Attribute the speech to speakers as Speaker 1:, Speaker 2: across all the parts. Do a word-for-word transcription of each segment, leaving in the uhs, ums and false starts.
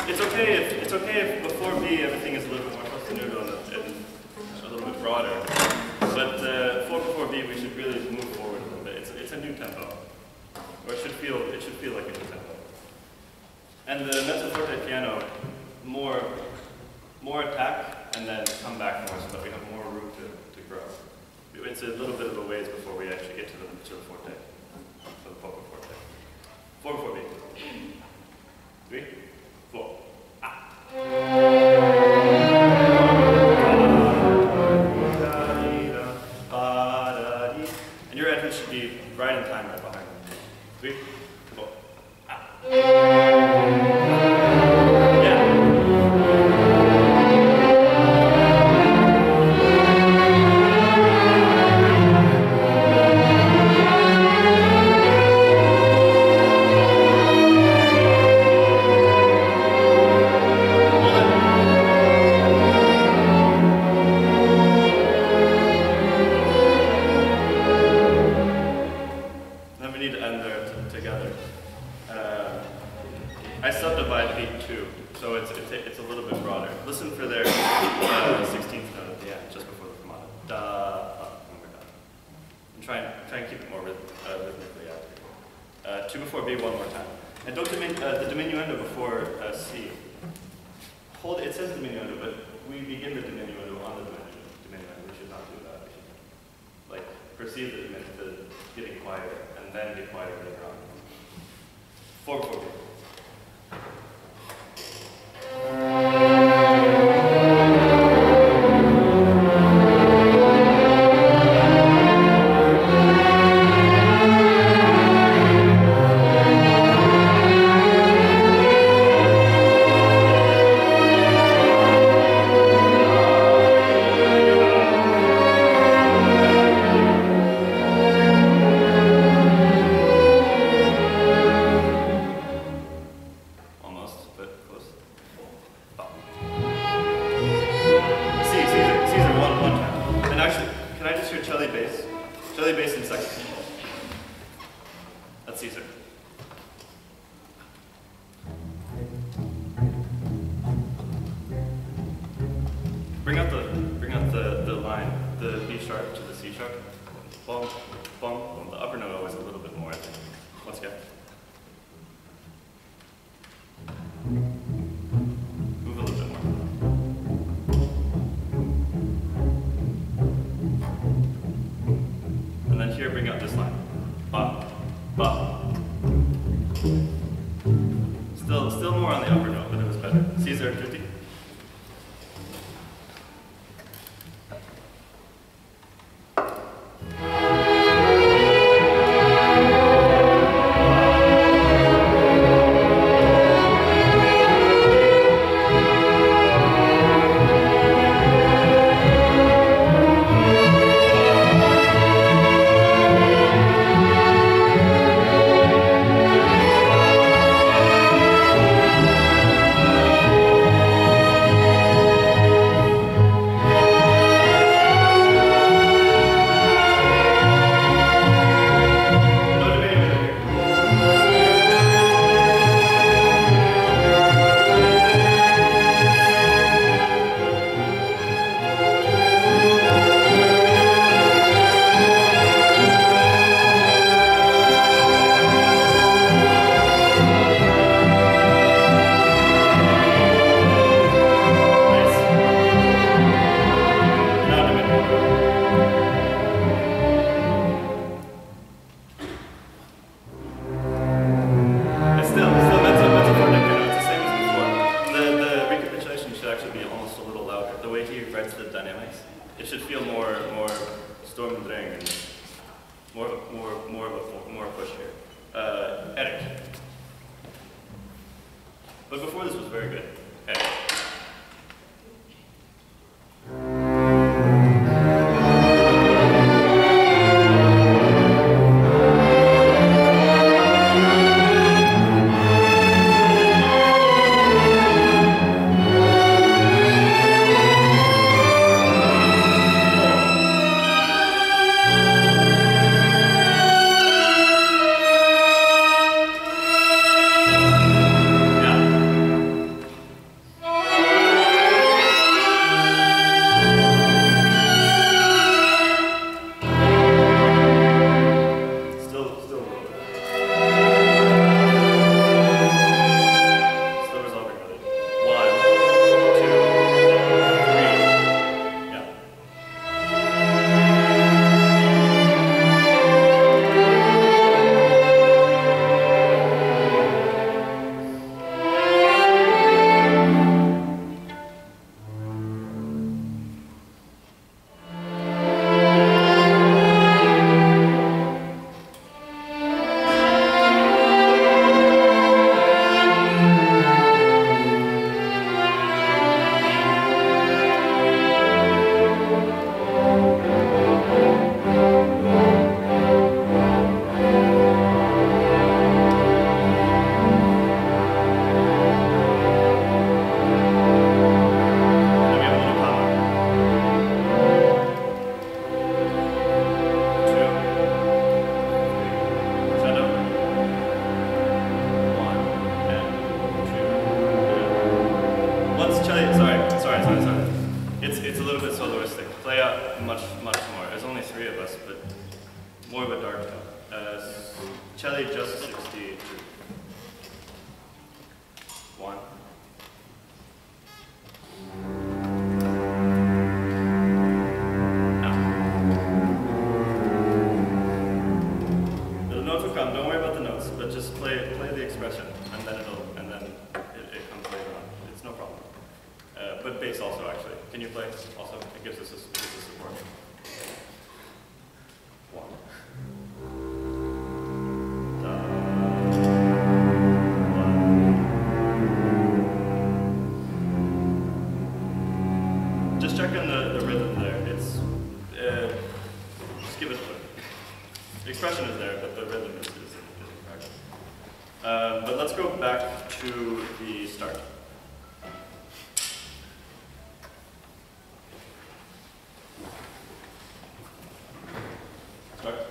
Speaker 1: it's okay if it's okay if before B everything is a little bit more sostenuto and, and a little bit broader. But uh, for before B we should really move forward a little bit. It's it's a new tempo, or it should feel it should feel like a new tempo. And the mezzo forte piano, more more attack and then come back more so that we have more room to, to grow. It's a little bit of a ways before we actually get to the to the forte, to the poco forte. Four before B. Three, four. Ah. And your entrance should be right in time, right behind them. Three, four. Ah. I subdivide beat two, so it's, it's, it's a little bit broader. Listen for their uh, sixteenth note at the end, just before the fermata. Da, up, and we're done. And try and, try and keep it more rhythm, uh, rhythmically accurate. Uh, two before B, one more time. And don't dimin uh, the diminuendo before uh, C. Hold, it says diminuendo, but we begin the diminuendo on the diminuendo. We should not do that. We should, like, perceive the, the getting quieter, and then get quieter later on. Four before B. Bring out the bring out the, the line, the B sharp to the C sharp. Bum, bum, bum. The upper note always a little bit more, I think. Once again. Move a little bit more. And then here, bring out this line. Ba, ba. Still, still more on the upper note, but it was better. Caesar, tutti. But before this was very good. Hey. up much, much more. There's only three of us, but more of a dark tone. Uh, cello just sixty-two. One. Now. The notes will come. Don't worry about the notes, but just play play the expression, and then it'll and then it, it comes later on. It's no problem. Uh, but bass also actually. Can you play also? It gives us a, gives us support. One. Just check on the, the rhythm there. It's, uh, just give it a look. The expression is there, but the rhythm is, is, is incorrect. Uh, but let's go back to the start. Start.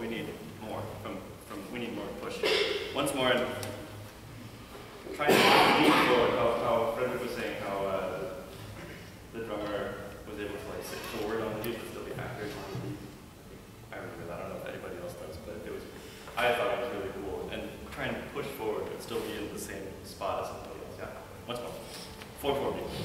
Speaker 1: we need more from, from we need more push. Once more, and trying to lean forward, how, how Frederick was saying, how uh, the drummer was able to like sit forward on the beat but still be accurate on the beat. I remember that. I don't know if anybody else does, but it was. I thought it was really cool, and trying to push forward but still be in the same spot as somebody else. Yeah. Once more. Four four beat.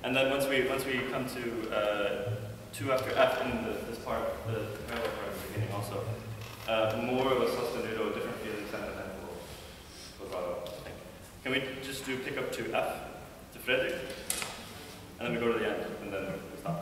Speaker 1: And then once we once we come to uh, two after F in the, this part, the parallel part at the beginning also, uh, more of a sostenuto, different feeling sentiment will, will follow, I think. Can we just do pick up to F, to Fredrik, and then we go to the end, and then we stop.